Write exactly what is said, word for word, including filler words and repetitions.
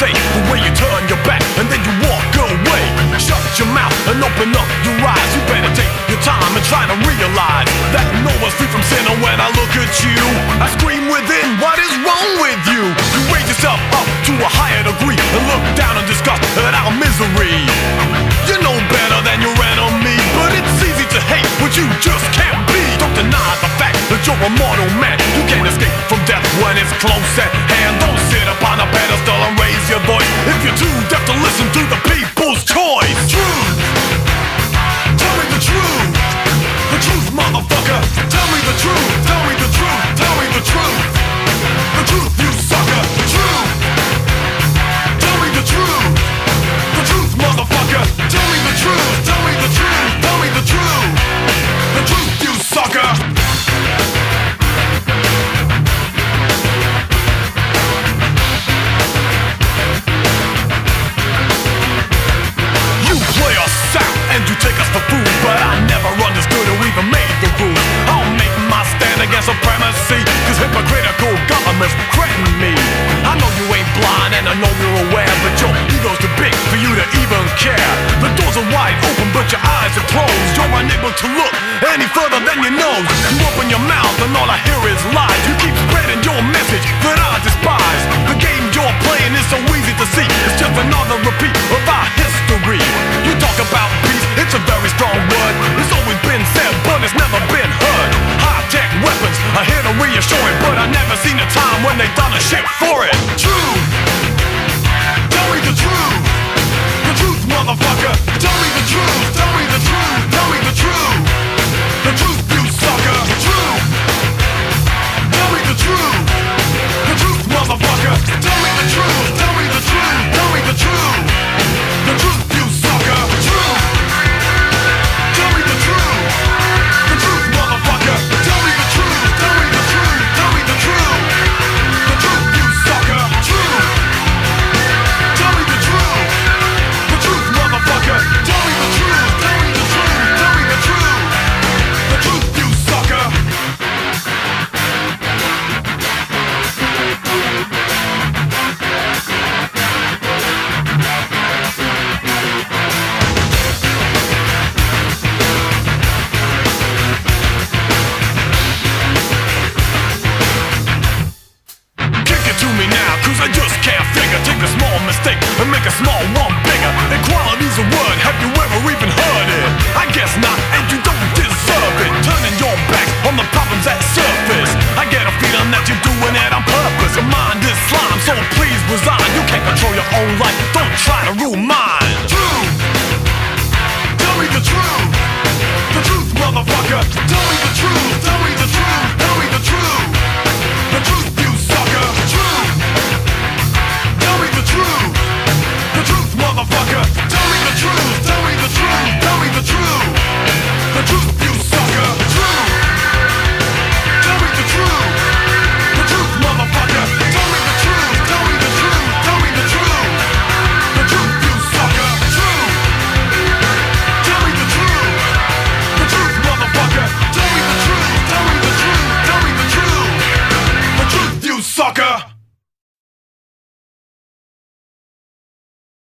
say the way you turn your back and then you walk away. Shut your mouth and open up your eyes. You better take your time and try to realize that no one's free from sin. And when I look at you, I scream within, what is wrong with you? You raise yourself up to a higher degree and look down in disgust at our misery. You know better than your enemy, but it's easy to hate what you just can't be. Don't deny the fact that you're a mortal man. You can't escape from death when it's close at hand. Don't sit upon a pedestal and raise your voice if you're too deaf to listen to the people's choice. Truth, tell me the truth. The truth, motherfucker. Tell me the truth. Tell me the truth. Tell me the truth. The truth, you sucker. Truth, tell me the truth. The truth, motherfucker. Tell me the truth. Tell me the truth. Tell me the truth. The truth, you sucker. You play us out and you take us for food, but I never understood who even made the rules. I'll make my stand against supremacy, cause hypocritical governments threaten me. I know you ain't blind and I know you're aware, but your ego's too big for you to even care. The doors are wide open but your eyes are closed. You're unable to look any further than your nose. You open your mouth and all I hear is lies. You keep spreading your message that I despise. The game you're playing is so easy to see. It's just another repeat of our history. You talk about peace, it's a very strong word. It's always been said but it's never been heard. High-tech weapons are here to reassure it, but I never seen a time when they done a shit for it. Truth, tell me the truth. The truth, motherfucker. Tell me the truth. Tell me the truth. Tell me the truth. The truth, you sucker. Truth, tell me the truth. The truth, motherfucker. Tell me the truth. Tell me the truth. Tell me the truth. The truth, you sucker. Truth, tell me the truth. The truth, motherfucker. Tell me the truth. Tell me the truth. Tell me the truth. The truth, you sucker. Truth, tell me the truth. The truth, motherfucker. Tell me the truth. Tell me the truth. Tell me the truth. The truth, you sucker. Kick it to me now, cause I just can't figure. Take a small mistake and make a small one bigger. Equality's a word, have you ever even heard it? I guess not, and you don't deserve it. Turning your back on the problems that surface. I get a feeling that you're doing it on purpose. Your mind is slime, so please resign. You can't control your own life, don't try to rule mine. Truth, tell me the truth. The truth, motherfucker. Tell me the truth. Tell me the truth. Tell me the truth. The truth, you sucker. Truth, tell me the truth. The truth, motherfucker. Tell me the truth. Tell me the truth. Tell me the truth. The truth, you sucker. Truth, tell me the truth. The truth, motherfucker. Tell me the truth. Tell me the truth. Tell me the truth. The truth, you sucker. Truth, tell me the truth. The truth, motherfucker. Tell me the truth. Tell me the truth. Tell me the truth. The truth, you sucker.